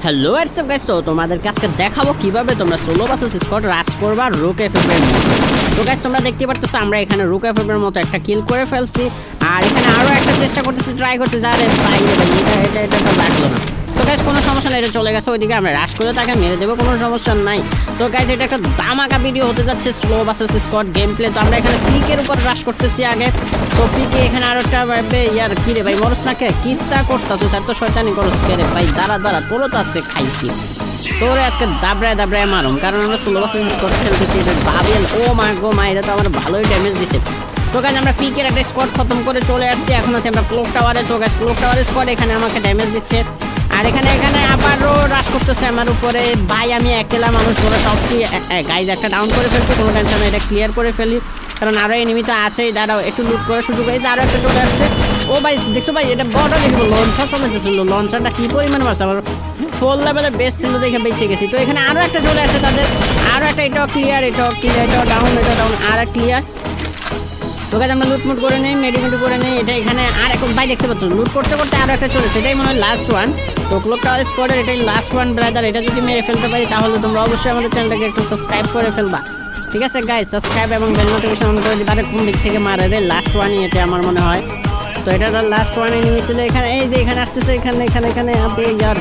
Hello WhatsApp guys, তো তোমাদেরকে আজকে দেখাবো কিভাবে তোমরা সোলো ভার্সেস স্কোয়াড রাশ করবা রুক এফএফ এর মতো। তো গাইস তোমরা দেখতে পারতেছো আমরা এখানে রুক এফএফ এর মতো একটা কিল করে ফেলছি, আর এখানে আরো একটা চেষ্টা করতেছি, ট্রাই করতেছি। আরে ভাই এটা লাগলো না। তো গাইস কোনো সমস্যা নাই, এটা চলে গেছে ওইদিকে, আমরা রাশ করে তাকে মেরে দেবো, কোনো সমস্যা নাই। তো গাইস এটা একটা ধামাকা ভিডিও হতে যাচ্ছে, solo versus squad game play. তো আমরা এখানে পিকের উপর রাশ করতেছি আগে। তো পিকে এখানে আরো একটা ইয়ার কি রে ভাই, মরস না কে কিতা করতেছো স্যার, তো শয়তানি করস কে রে ভাই, দাঁড়া তোরও তো আজকে খাইছি, তোরে আজকে দাবড়ায় মারুম, কারণ আমরা স্লো ভার্সেস স্কোয়াড খেলতেছি। এটা বাবিল, ও মা গো মা, এটা তো আমার ভালোই ড্যামেজ দিছে। তো গাইস আমরা পিকের একটা স্কোয়াড খতম করে চলে আসছি, এখন আছে আমরা ক্লক টাওয়ারে। তো গাইস ক্লক টাওয়ারের স্কোয়াড এখানে আমাকে ড্যামেজ দিচ্ছে, আর এখানে আবারও রাশ করতেছে আমার উপরে। ভাই আমি একলা মানুষ, করে সব কি গাইজ একটা ডাউন করে ফেলছি, কোনো টেনশন না, এটা ক্লিয়ার করে ফেলি, কারণ আরো এনিমি তো আছেই। দাঁড়াও একটু লুট করে সুযোগ হয়েছে, আরো একটা চলে আসছে। ও ভাই দেখছো ভাই, এটা বড় দেখবো লঞ্চার চালাইতেছিল, লঞ্চারটা কি পরিমাণ মারছে, আমার 4 লেভেলের বেস্ট ছিল দেখে বেঁচে গেছি। তো এখানে আরো একটা চলে আসছে তাদের, আরো একটা, এটাও ক্লিয়ার, এটাও ডাউন, আর ক্লিয়ার। তো গাইস আমরা লুটমুট করে নেই, মেডিমেড করে নেই। এটা এখানে আর এখন ভাই দেখতে পাচ্ছ লুট করতে করতে আরো একটা চলে, সেটাই মনে হয় লাস্ট ওয়ান। তো ক্লক টাওয়ার স্কোয়াডের এটাই লাস্ট ওয়ান ব্রাদার। এটা যদি মেরে ফেলতে পারি তাহলে তোমরা অবশ্যই আমাদের চ্যানেলটাকে একটু সাবস্ক্রাইব করে ফেলবা, ঠিক আছে গাইস? সাবস্ক্রাইব এবং বেল নোটিফিকেশন অন করে দিবা। কোন দিক থেকে মারে রে, লাস্ট ওয়ানই এটা আমার মনে হয়। তো এটা লাস্ট ওয়ান এনিমি ছিল এখানে, এই যে এখানে আসতেছে, এখানে আপনি ইয়ার।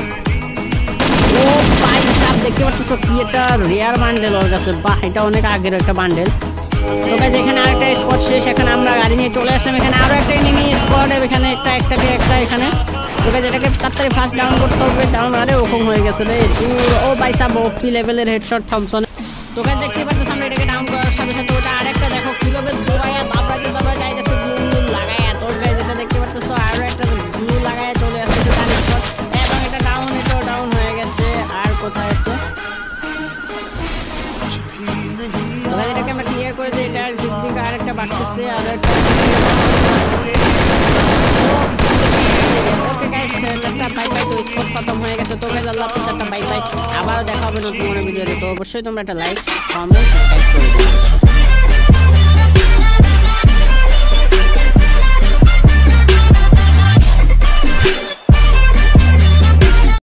ও ভাই সাহেব দেখতে পাচ্ছ কি একটা রেয়ার বান্ডেল ওর কাছে, বাহ এটা অনেক আগের একটা বান্ডেল। তো গাইস এখানে আরেকটা স্পট শেষ, এখানে আমরা গাড়ি নিয়ে চলে আসলাম, এখানে আরো একটা এনিমি স্পট, এখানে একটা এখানে। তো গাইস এটাকে তাড়াতাড়ি ফার্স্ট ডাউন করতে হবে, ডাউন। আরে ওরকম হয়ে গেছে রে, ও ভাই সাহেব ওপি লেভেলের হেডশট থমসন। তো গাইস দেখতে পাচ্ছ আমরা এটাকে ডাউন করার সাথে সাথে ওটা আরেকটা দেখো কিভাবে দৌড়ায়া দাবড়া যাইতেছে, গ্লু লাগায়া। তো গাইস এটা দেখতে পাচ্ছ আরো একটা গ্লু লাগায়া চলে আসছে তার স্পট, এবং এটা ডাউন, এটাও ডাউন হয়ে গেছে। আর কোথায় আছে, এটাকে আমরা ক্লিয়ার করে দিই। এটার দিক দিকে আরেকটা বাড়তেছে, আর একটা ওকে গাইস একটা বাই বাই। তো স্কোর খতম হয়ে গেছে। তো গাইস আল্লাহ হাফেজ, একটা বাই বাই, আবারও দেখা হবে নতুন কোনো ভিডিওতে। তো অবশ্যই তোমরা একটা লাইক, কমেন্ট, সাবস্ক্রাইব করে দিও।